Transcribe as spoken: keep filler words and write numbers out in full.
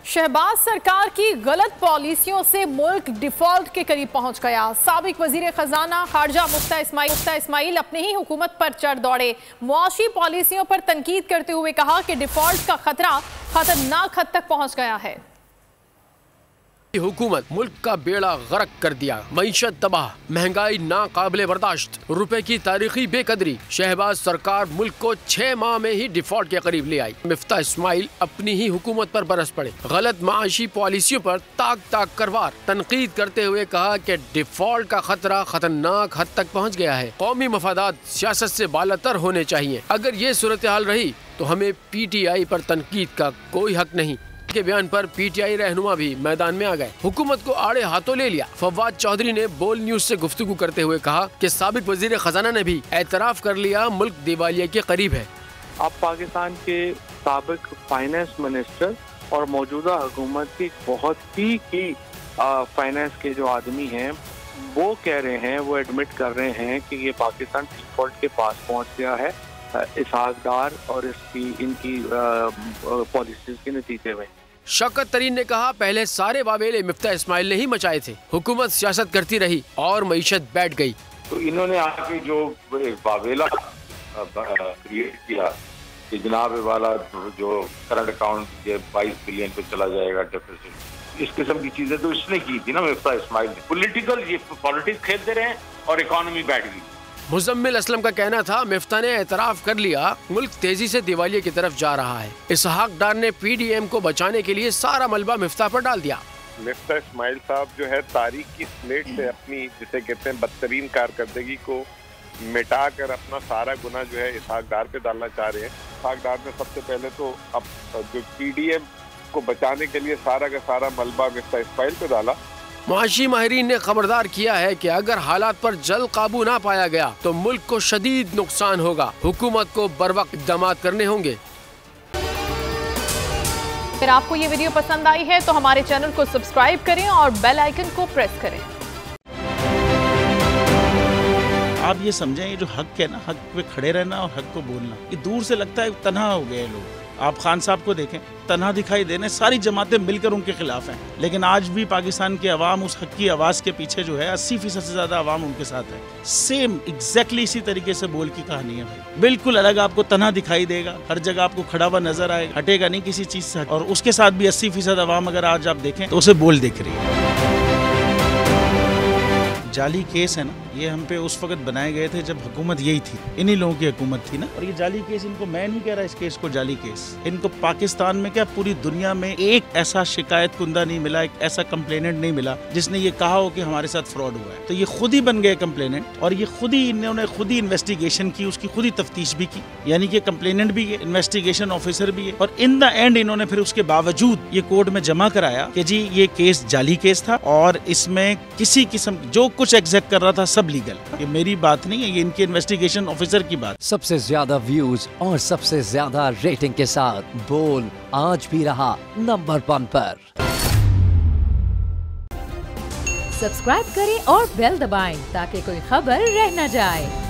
शहबाज सरकार की गलत पॉलिसियों से मुल्क डिफॉल्ट के करीब पहुंच गया। साबिक वजीर खजाना खारजा मुफ्ता इस्माइल मुफ्ता इस्माइल अपनी ही हुकूमत पर चढ़ दौड़े। मुआशी पॉलिसियों पर तनकीद करते हुए कहा कि डिफॉल्ट का खतरा खतरनाक हद तक पहुंच गया है। हुकूमत मुल्क का बेड़ा गर्क कर दिया, मईशत तबाह, महंगाई नाकाबिले बर्दाश्त, रुपए की तारीखी बेकदरी। शहबाज सरकार मुल्क को छह माह में ही डिफॉल्ट के करीब ले आई। मुफ्ता इस्माइल अपनी ही हुकूमत पर बरस पड़े। गलत माशी पॉलिसियों पर ताक ताक करवार तनकीद करते हुए कहा कि डिफॉल्ट का खतरा खतरनाक हद तक पहुँच गया है। कौमी मफादात सियासत से बालातर होने चाहिए। अगर ये सूरत हाल रही तो हमें पी टी आई पर तनकीद का कोई हक नहीं। के बयान पर पीटीआई रहनुमा भी मैदान में आ गए। हुकूमत को आड़े हाथों ले लिया। फवाद चौधरी ने बोल न्यूज से गुफ्तगू करते हुए कहा कि साबिक वजीर खजाना ने भी एतराफ कर लिया मुल्क दिवालिया के करीब है। अब पाकिस्तान के साबिक फाइनेंस मिनिस्टर और मौजूदा हुकूमत के बहुत ही की फाइनेंस के जो आदमी हैं वो कह रहे हैं, वो एडमिट कर रहे हैं कि ये पाकिस्तान डिफॉल्ट के पास पहुँच गया है इसहाक डार और इसकी इनकी पॉलिसीज के नतीजे में। शौकत तरीन ने कहा पहले सारे वावेले मुफ्ता इस्माइल ने ही मचाए थे। हुकूमत सियासत करती रही और मईशत बैठ गई। तो इन्होंने आके जो वावेला क्रिएट किया कि जनाब वाला जो करंट अकाउंट ये बाईस बिलियन पे चला जाएगा डेफिसिट, इस किस्म की चीजें तो इसने की थी ना मुफ्ता इस्माइल ने। पॉलिटिकल ये पॉलिटिक्स खेलते रहे और इकोनॉमी बैठ गई। मुजम्मिल असलम का कहना था मुफ्ता ने एतराफ कर लिया मुल्क तेजी से दिवालिये की तरफ जा रहा है। इसहाक डार ने पीडीएम को बचाने के लिए सारा मलबा मुफ्ता पर डाल दिया। मुफ्ता इस्माइल साहब जो है तारीख की स्लेट से अपनी जिसे कहते हैं बदतरीन कारकर्दगी को मिटा कर अपना सारा गुना जो है इसहाक डार पे डालना चाह रहे हैं। इसहाक डार ने सबसे पहले तो अब जो पीडीएम को बचाने के लिए सारा का सारा मलबा मुफ्ता इस्माइल पे डाला। मुआशी माहिरीन ने खबरदार किया है कि अगर हालात पर जल्द काबू ना पाया गया तो मुल्क को शदीद नुकसान होगा। हुकूमत को बरवक्त इक़दाम करने होंगे। अगर आपको ये वीडियो पसंद आई है तो हमारे चैनल को सब्सक्राइब करें और बेल आइकन को प्रेस करें। आप ये समझें, ये जो हक है ना, हक पे खड़े रहना और हक को बोलना, ये दूर से लगता है तन्हा हो गए लोग। आप खान साहब को देखें, तन्हा दिखाई देने, सारी जमातें मिलकर उनके खिलाफ हैं, लेकिन आज भी पाकिस्तान की आवाम उस हक की आवाज़ के पीछे जो है अस्सी फीसद से ज़्यादा आवाम उनके साथ है। सेम एग्जैक्टली इसी तरीके से बोल की कहानी है भाई। बिल्कुल अलग आपको तन्हा दिखाई देगा, हर जगह आपको खड़ा हुआ नजर आएगा, हटेगा नहीं किसी चीज़ से। और उसके साथ भी अस्सी फीसद आवाम अगर आज आप देखें तो उसे बोल दिख रही है। जाली केस है ना, ये हम पे उस वक्त बनाए गए थे जब हुकूमत यही थी, इन्हीं लोगों की हुकूमत थी ना। और ये जाली केस, इनको मैं नहीं कह रहा इस केस को जाली केस, इनको पाकिस्तान में क्या पूरी दुनिया में एक ऐसा शिकायत कुंदा नहीं मिला, एक ऐसा कंप्लेनेंट नहीं मिला जिसने ये कहा हो कि हमारे साथ फ्रॉड हुआ है। तो ये खुद ही बन गए कंप्लेनेंट और ये खुद ही इन्होंने खुद ही इन्वेस्टिगेशन की, उसकी खुद ही तफ्तीश भी की, यानी कि कंप्लेनेंट भी है, इन्वेस्टिगेशन ऑफिसर भी है। और इन द एंड इन्होंने फिर उसके बावजूद ये कोर्ट में जमा कराया कि जी ये केस जाली केस था और इसमें किसी किस्म जो कुछ एग्जैक्ट कर रहा था सब लीगल। ये मेरी बात नहीं है, ये इनके इन्वेस्टिगेशन ऑफिसर की बात। सबसे ज्यादा व्यूज और सबसे ज्यादा रेटिंग के साथ बोल आज भी रहा नंबर वन पर। सब्सक्राइब करें और बेल दबाएं ताकि कोई खबर रह न जाए।